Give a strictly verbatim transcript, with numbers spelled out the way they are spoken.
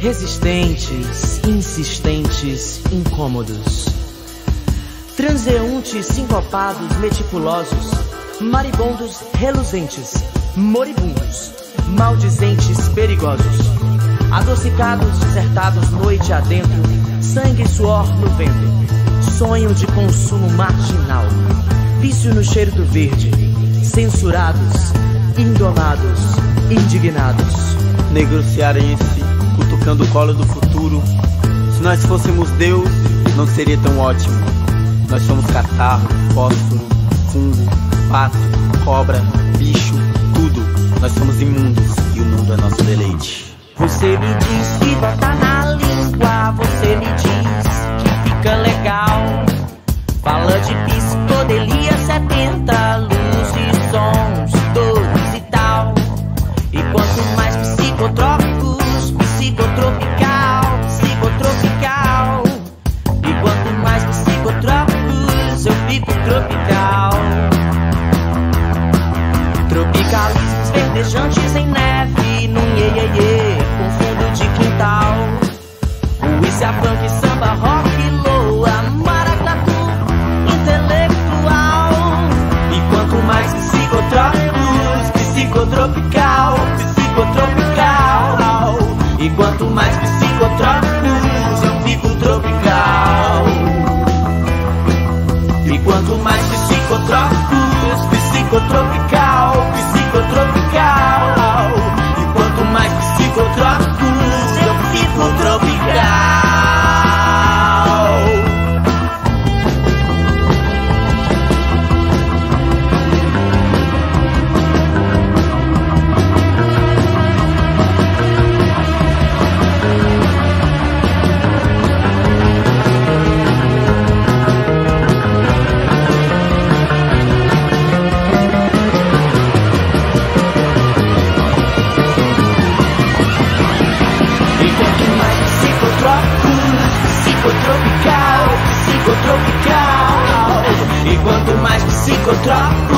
resistentes, insistentes, incômodos. Transeuntes, sincopados, meticulosos, maribondos, reluzentes, moribundos, maldizentes, perigosos, adocicados, dissertados noite adentro, sangue e suor no ventre, sonho de consumo marginal, vício no cheiro do verde, censurados, indomados, indignados. Negros cearense, cutucando o colo do futuro. Se nós fôssemos Deus, não seria tão ótimo. Nós somos catarro, fósforo, fungo, pato, cobra, bicho, tudo. Nós somos imundos e o mundo é nosso deleite. Você me diz que bota na língua, você me diz que fica legal. Fala de psicodelia, setenta luz e sons, dores e tal. E quanto mais psicotrópicos, psicotropical, psicotropical. E quanto mais psicotrópicos, eu fico tropical. Tropicalismos verdejantes em neve, num iê, iê, iê, com fundo de quintal. Polícia, funk, samba, rock, loa, maracatu, intelectual. E quanto mais psicotrópicos, psicotropical, psicotropical. E quanto mais psicotrópicos, eu fico tropical. E quanto mais psicotrópicos, psicotropical, psicotropical. E quanto mais psicotrópicos, eu fico tropical. Psicotropical, psicotropical. E quanto mais psicotrópico,